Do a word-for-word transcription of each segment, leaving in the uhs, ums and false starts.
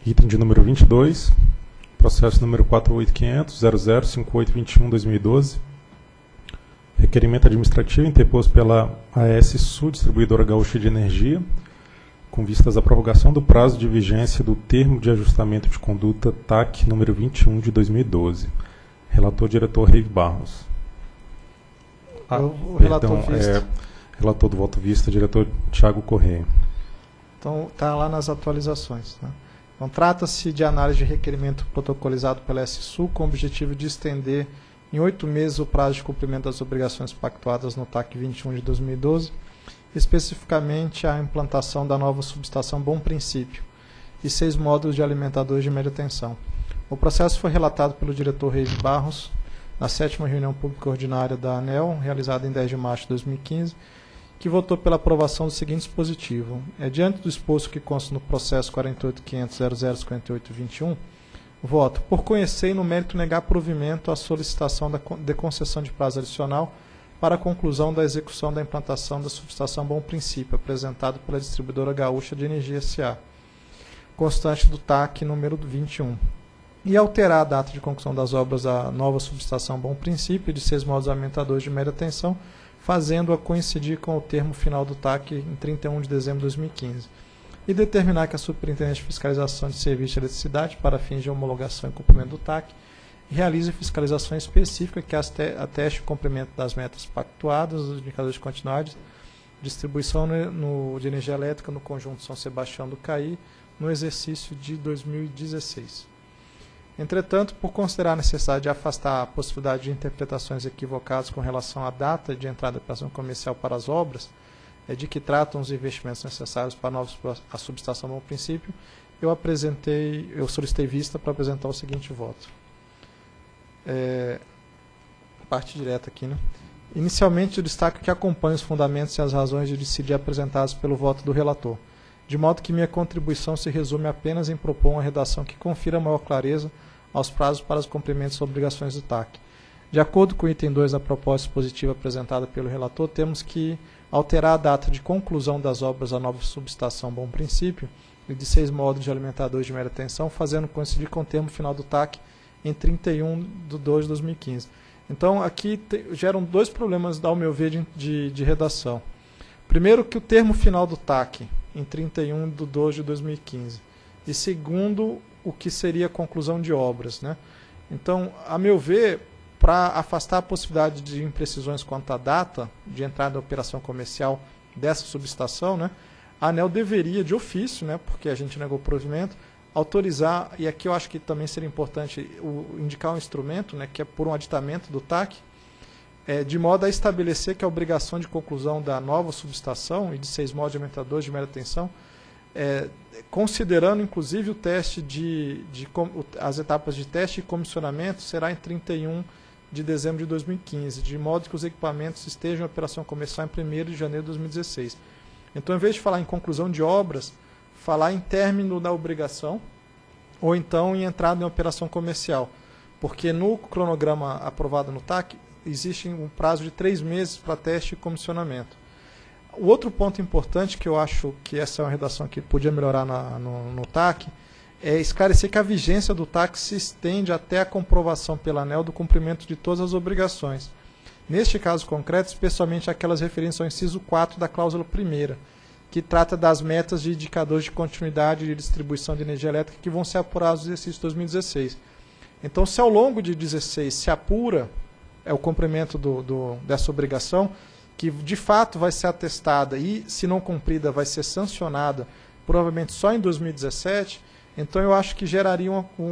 Item de número vinte e dois, processo número quatro oito quinhentos ponto zero zero cinco oito dois um ponto dois mil e doze. Requerimento administrativo interposto pela A S Sul, Distribuidora Gaúcha de Energia, com vistas à prorrogação do prazo de vigência do termo de ajustamento de conduta T A C número vinte e um de dois mil e doze. Relator, diretor Reive Barros. Ah, o relator perdão, vista. É, relator do voto vista, diretor Thiago Correia. Então, está lá nas atualizações. Né? Então, trata-se de análise de requerimento protocolizado pela S Sul com o objetivo de estender em oito meses o prazo de cumprimento das obrigações pactuadas no T A C vinte e um de dois mil e doze, especificamente a implantação da nova subestação Bom Princípio e seis módulos de alimentadores de média tensão. O processo foi relatado pelo diretor Reive Barros na sétima reunião pública ordinária da ANEEL, realizada em dez de março de dois mil e quinze, que votou pela aprovação do seguinte dispositivo. É, diante do exposto que consta no processo quarenta e oito quinhentos ponto zero zero cinquenta e oito ponto vinte e um, voto por conhecer e no mérito negar provimento à solicitação da, de concessão de prazo adicional para a conclusão da execução da implantação da subestação Bom Princípio, apresentado pela Distribuidora Gaúcha de Energia S A, constante do T A C número vinte e um. E alterar a data de conclusão das obras da nova subestação Bom Princípio de seis módulos alimentadores de média tensão, fazendo-a coincidir com o termo final do T A C em trinta e um de dezembro de dois mil e quinze. E determinar que a Superintendente de Fiscalização de Serviços de Eletricidade, para fins de homologação e cumprimento do T A C, realize fiscalização específica que ateste o cumprimento das metas pactuadas, dos indicadores de continuidade, distribuição no, de energia elétrica no conjunto São Sebastião do Caí, no exercício de dois mil e dezesseis. Entretanto, por considerar a necessidade de afastar a possibilidade de interpretações equivocadas com relação à data de entrada da operação comercial para as obras, é de que tratam os investimentos necessários para a nova a subestação Bom Princípio, eu apresentei, eu solicitei vista para apresentar o seguinte voto. É, parte direta aqui, né? Inicialmente, eu destaco que acompanho os fundamentos e as razões de decidir apresentados pelo voto do relator, de modo que minha contribuição se resume apenas em propor uma redação que confira maior clareza aos prazos para os cumprimentos e obrigações do T A C. De acordo com o item dois da proposta expositiva apresentada pelo relator, temos que alterar a data de conclusão das obras da nova subestação Bom Princípio e de seis módulos de alimentadores de média tensão, fazendo coincidir com o termo final do T A C em trinta e um de dois de dois mil e quinze. Então, aqui te, geram dois problemas, ao meu ver, de, de, de redação. Primeiro, que o termo final do T A C em trinta e um de dois de dois mil e quinze. E segundo, o que seria a conclusão de obras. Né? Então, a meu ver, para afastar a possibilidade de imprecisões quanto à data de entrada da operação comercial dessa subestação, né, a ANEEL deveria, de ofício, né, porque a gente negou o provimento, autorizar, e aqui eu acho que também seria importante o, indicar um instrumento, né, que é por um aditamento do T A C, É, de modo a estabelecer que a obrigação de conclusão da nova subestação e de seis módulos de alimentadores de média tensão, é, considerando inclusive o teste de, de as etapas de teste e comissionamento, será em trinta e um de dezembro de dois mil e quinze, de modo que os equipamentos estejam em operação comercial em primeiro de janeiro de dois mil e dezesseis. Então, em vez de falar em conclusão de obras, falar em término da obrigação ou então em entrada em operação comercial, porque no cronograma aprovado no T A C existe um prazo de três meses para teste e comissionamento. O outro ponto importante, que eu acho que essa é uma redação que podia melhorar na, no, no T A C, é esclarecer que a vigência do T A C se estende até a comprovação pela ANEEL do cumprimento de todas as obrigações. Neste caso concreto, especialmente aquelas referentes ao inciso quatro da cláusula primeira, que trata das metas de indicadores de continuidade de distribuição de energia elétrica que vão ser apurados no exercício de dois mil e dezesseis. Então, se ao longo de dezesseis se apura é o cumprimento do, do, dessa obrigação, que de fato vai ser atestada e, se não cumprida, vai ser sancionada, provavelmente só em dois mil e dezessete, então eu acho que geraria um, um,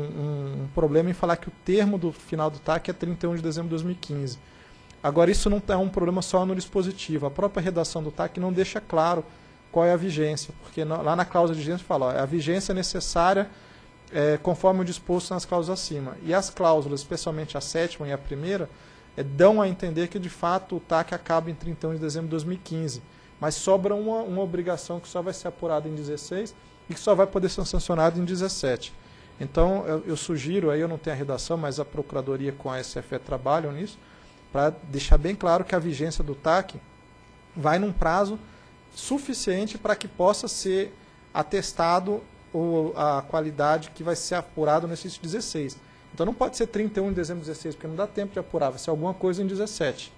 um, um problema em falar que o termo do final do T A C é trinta e um de dezembro de dois mil e quinze. Agora, isso não é um problema só no dispositivo. A própria redação do T A C não deixa claro qual é a vigência, porque lá na cláusula de vigência fala, ó, a vigência necessária É, conforme o disposto nas cláusulas acima. E as cláusulas, especialmente a sétima e a primeira, é, dão a entender que, de fato, o T A C acaba em trinta e um de dezembro de dois mil e quinze. Mas sobra uma, uma obrigação que só vai ser apurada em dezesseis e que só vai poder ser sancionada em dezessete. Então, eu, eu sugiro, aí eu não tenho a redação, mas a Procuradoria com a S F E trabalham nisso, para deixar bem claro que a vigência do T A C vai num prazo suficiente para que possa ser atestado o, a qualidade que vai ser apurada no exercício dezesseis. Então não pode ser trinta e um de dezembro de dezesseis, porque não dá tempo de apurar, vai ser alguma coisa em dezessete.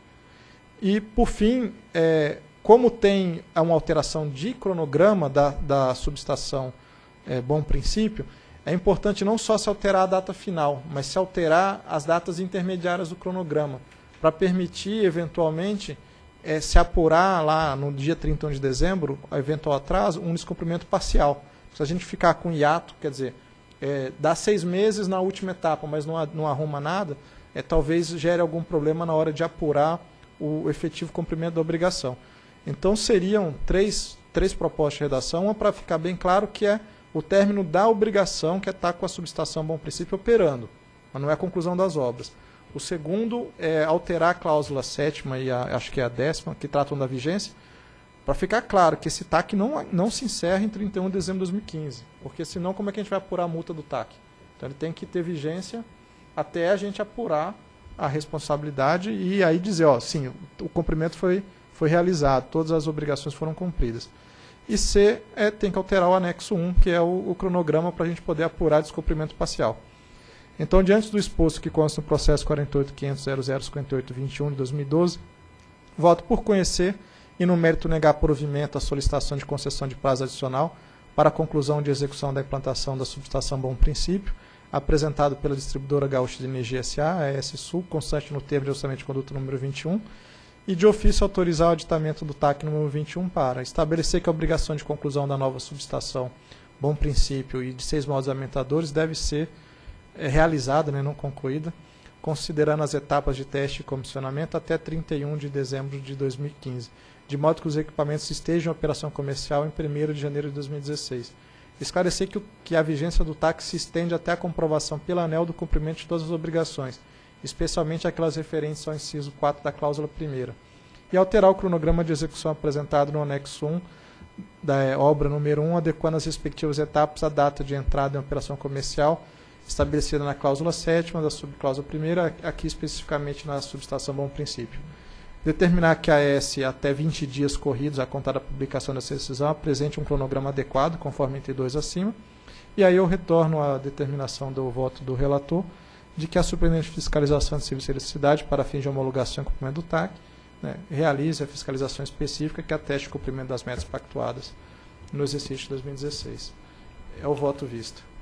E, por fim, é, como tem uma alteração de cronograma da, da subestação é, Bom Princípio, é importante não só se alterar a data final, mas se alterar as datas intermediárias do cronograma, para permitir, eventualmente, é, se apurar lá no dia trinta e um de dezembro, a eventual atraso, um descumprimento parcial. Se a gente ficar com hiato, quer dizer, é, dá seis meses na última etapa, mas não, não arruma nada, é, talvez gere algum problema na hora de apurar o efetivo cumprimento da obrigação. Então, seriam três, três propostas de redação, uma para ficar bem claro que é o término da obrigação, que é estar com a subestação Bom Princípio operando, mas não é a conclusão das obras. O segundo é alterar a cláusula sétima e a, acho que é a décima, que tratam da vigência, para ficar claro que esse T A C não, não se encerra em trinta e um de dezembro de dois mil e quinze, porque senão como é que a gente vai apurar a multa do T A C? Então ele tem que ter vigência até a gente apurar a responsabilidade e aí dizer, ó, sim, o, o cumprimento foi, foi realizado, todas as obrigações foram cumpridas. E C, é, tem que alterar o anexo um, que é o, o cronograma para a gente poder apurar descumprimento parcial. Então, diante do exposto que consta no processo quarenta e oito ponto quinhentos ponto zero zero cinquenta e oito ponto vinte e um de dois mil e doze, voto por conhecer e, no mérito, negar provimento à solicitação de concessão de prazo adicional para a conclusão de execução da implantação da subestação Bom Princípio, apresentado pela distribuidora Gaúcha de Energia S A, a ES Sul, constante no termo de orçamento de conduta número vinte e um, e de ofício autorizar o aditamento do T A C número vinte e um para estabelecer que a obrigação de conclusão da nova subestação Bom Princípio e de seis modos alimentadores deve ser é, realizada, né, não concluída, considerando as etapas de teste e comissionamento até trinta e um de dezembro de dois mil e quinze, de modo que os equipamentos estejam em operação comercial em primeiro de janeiro de dois mil e dezesseis. Esclarecer que, o, que a vigência do T A C se estende até a comprovação pela ANEEL do cumprimento de todas as obrigações, especialmente aquelas referentes ao inciso quatro da cláusula primeira. E alterar o cronograma de execução apresentado no anexo um da obra número um, adequando as respectivas etapas à data de entrada em operação comercial, estabelecida na cláusula sétima da subcláusula primeira, aqui especificamente na subestação Bom Princípio. Determinar que a AES, até vinte dias corridos a contar da publicação dessa decisão, apresente um cronograma adequado, conforme entre dois acima. E aí eu retorno à determinação do voto do relator, de que a Superintendente de Fiscalização de Serviços de Eletricidade, para fins de homologação e cumprimento do T A C, né, realize a fiscalização específica que ateste o cumprimento das metas pactuadas no exercício de dois mil e dezesseis. É o voto visto.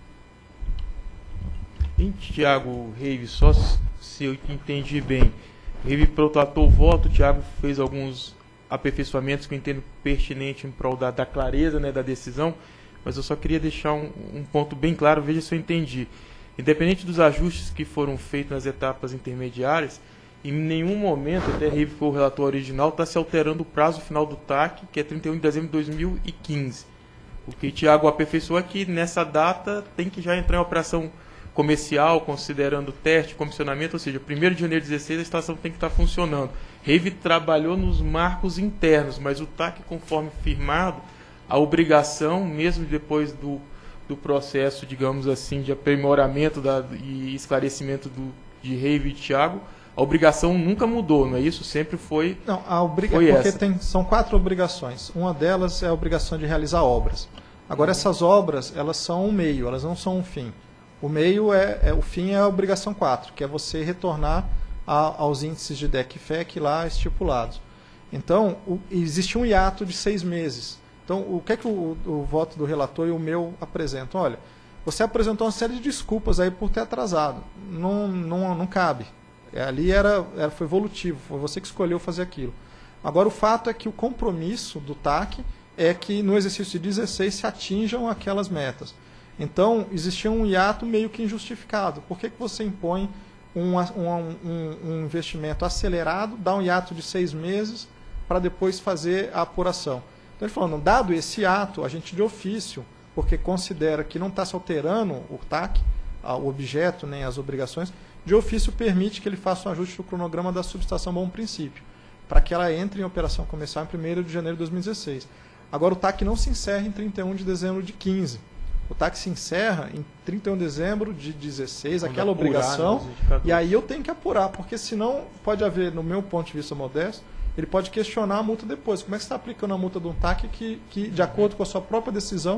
Em Tiago Reive, só se eu entendi bem, Reive protratou o voto, o Tiago fez alguns aperfeiçoamentos que eu entendo pertinente em prol da, da clareza, né, da decisão, mas eu só queria deixar um, um ponto bem claro, veja se eu entendi. Independente dos ajustes que foram feitos nas etapas intermediárias, em nenhum momento, até Reive foi o relator original, está se alterando o prazo final do T A C, que é trinta e um de dezembro de dois mil e quinze. O que o Tiago aperfeiçoou é que nessa data tem que já entrar em operação comercial, considerando teste, comissionamento, ou seja, primeiro de janeiro de dezesseis a estação tem que estar funcionando. Reive trabalhou nos marcos internos, mas o T A C, conforme firmado, a obrigação, mesmo depois do, do processo, digamos assim, de aprimoramento da, e esclarecimento do, de Reive e Tiago, a obrigação nunca mudou, não é isso? Sempre foi Não, a obriga foi porque essa. Tem, são quatro obrigações. Uma delas é a obrigação de realizar obras. Agora, essas obras, elas são um meio, elas não são um fim. O meio é, é o fim é a obrigação quatro, que é você retornar a, aos índices de D E C e F E C lá estipulados. Então, o, existe um hiato de seis meses. Então, o que é que o, o voto do relator e o meu apresentam? Olha, você apresentou uma série de desculpas aí por ter atrasado. Não, não, não cabe. É, ali era, era, foi volutivo, foi você que escolheu fazer aquilo. Agora, o fato é que o compromisso do T A C é que no exercício de dezesseis se atinjam aquelas metas. Então, existia um hiato meio que injustificado. Por que, que você impõe um, um, um, um investimento acelerado, dá um hiato de seis meses para depois fazer a apuração? Então, ele falou, dado esse hiato, a gente de ofício, porque considera que não está se alterando o T A C, o objeto, nem as obrigações, de ofício permite que ele faça um ajuste do cronograma da subestação Bom Princípio, para que ela entre em operação comercial em primeiro de janeiro de dois mil e dezesseis. Agora, o T A C não se encerra em trinta e um de dezembro de quinze. O T A C se encerra em trinta e um de dezembro de dezesseis, quando aquela apurar, obrigação, né, e aí eu tenho que apurar, porque senão pode haver, no meu ponto de vista modesto, ele pode questionar a multa depois. Como é que você está aplicando a multa de um T A C que, que, de acordo com a sua própria decisão,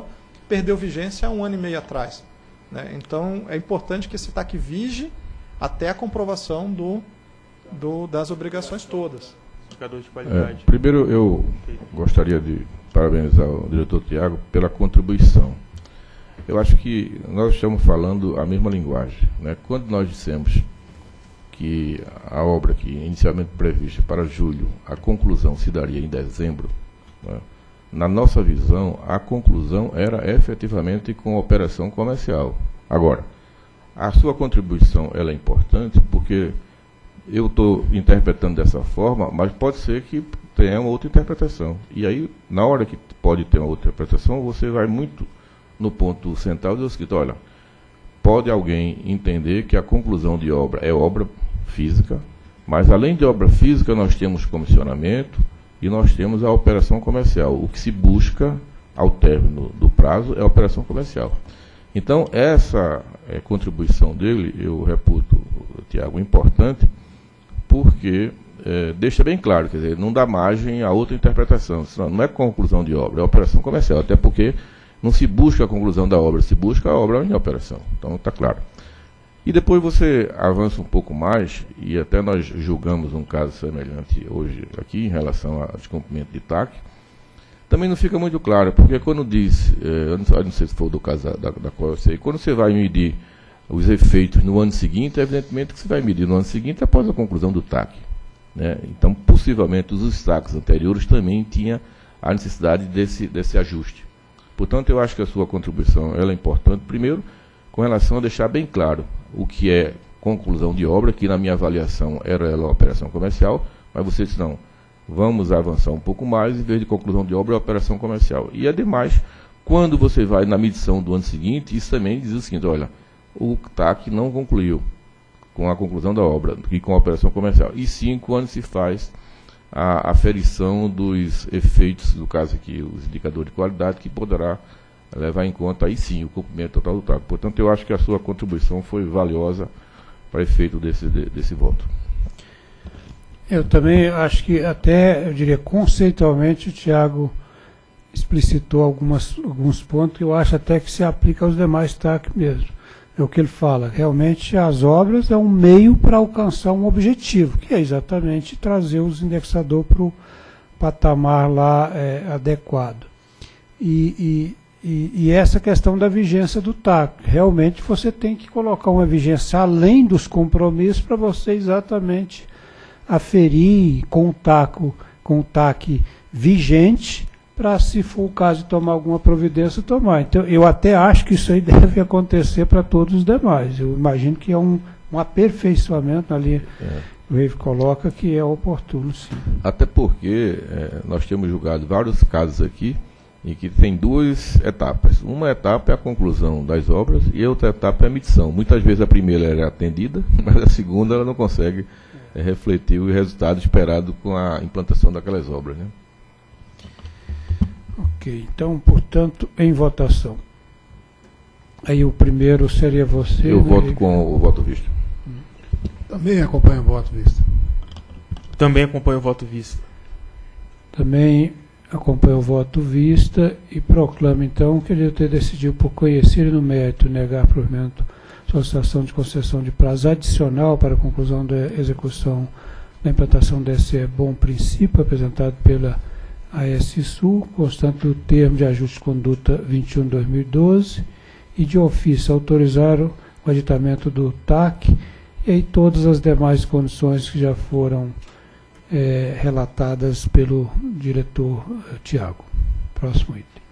perdeu vigência há um ano e meio atrás. Né? Então, é importante que esse T A C vige até a comprovação do, do, das obrigações todas. Indicador de qualidade. É, primeiro, eu gostaria de parabenizar o diretor Tiago pela contribuição. Eu acho que nós estamos falando a mesma linguagem. Né? Quando nós dissemos que a obra que inicialmente prevista para julho, a conclusão se daria em dezembro, né? Na nossa visão, a conclusão era efetivamente com a operação comercial. Agora, a sua contribuição ela é importante porque eu estou interpretando dessa forma, mas pode ser que tenha uma outra interpretação. E aí, na hora que pode ter uma outra interpretação, você vai muito no ponto central do escrito, olha, pode alguém entender que a conclusão de obra é obra física, mas além de obra física nós temos comissionamento e nós temos a operação comercial. O que se busca ao término do prazo é a operação comercial. Então, essa é, contribuição dele, eu reputo, Tiago, importante, porque é, deixa bem claro, quer dizer, não dá margem a outra interpretação. Senão, não é conclusão de obra, é operação comercial, até porque não se busca a conclusão da obra, se busca a obra em operação. Então, está claro. E depois você avança um pouco mais, e até nós julgamos um caso semelhante hoje aqui, em relação ao descumprimento de T A C, também não fica muito claro, porque quando diz, eh, eu, não, eu não sei se foi do caso da, da qual eu sei, quando você vai medir os efeitos no ano seguinte, evidentemente que você vai medir no ano seguinte após a conclusão do T A C. Né? Então, possivelmente, os T A Cs anteriores também tinham a necessidade desse, desse ajuste. Portanto, eu acho que a sua contribuição ela é importante, primeiro, com relação a deixar bem claro o que é conclusão de obra, que na minha avaliação era ela uma operação comercial, mas você disse, não, vamos avançar um pouco mais, em vez de conclusão de obra, é operação comercial. E, ademais, quando você vai na medição do ano seguinte, isso também diz o seguinte, olha, o T A C não concluiu com a conclusão da obra e com a operação comercial. E sim, quando se faz a aferição dos efeitos, no caso aqui, os indicadores de qualidade, que poderá levar em conta, aí sim, o cumprimento total do T A C. Portanto, eu acho que a sua contribuição foi valiosa para efeito desse, desse voto. Eu também acho que até, eu diria, conceitualmente, o Tiago explicitou algumas, alguns pontos que eu acho até que se aplica aos demais T A C mesmo. É o que ele fala, realmente as obras é um meio para alcançar um objetivo, que é exatamente trazer os indexadores para o patamar lá é, adequado. E, e, e, e essa questão da vigência do T A C, realmente você tem que colocar uma vigência além dos compromissos para você exatamente aferir com o T A C, com o T A C vigente, para, se for o caso de tomar alguma providência, tomar. Então, eu até acho que isso aí deve acontecer para todos os demais. Eu imagino que é um, um aperfeiçoamento ali, é. O Reive coloca que é oportuno, sim. Até porque é, nós temos julgado vários casos aqui em que tem duas etapas. Uma etapa é a conclusão das obras e a outra etapa é a medição. Muitas vezes a primeira é atendida, mas a segunda ela não consegue é, refletir o resultado esperado com a implantação daquelas obras, né? Ok, então, portanto, em votação. Aí o primeiro seria você. Eu né? voto com o voto visto. Também acompanho o voto visto. Também acompanho o voto visto. Também acompanho o voto vista e proclamo, então, que a diretoria decidiu por conhecer e no mérito negar provimento solicitação de concessão de prazo adicional para a conclusão da execução da implantação desse bom princípio apresentado pela A S Sul, constante do termo de ajuste de conduta vinte e um de dois mil e doze, e de ofício autorizaram o aditamento do T A C e aí todas as demais condições que já foram é, relatadas pelo diretor Tiago. Próximo item.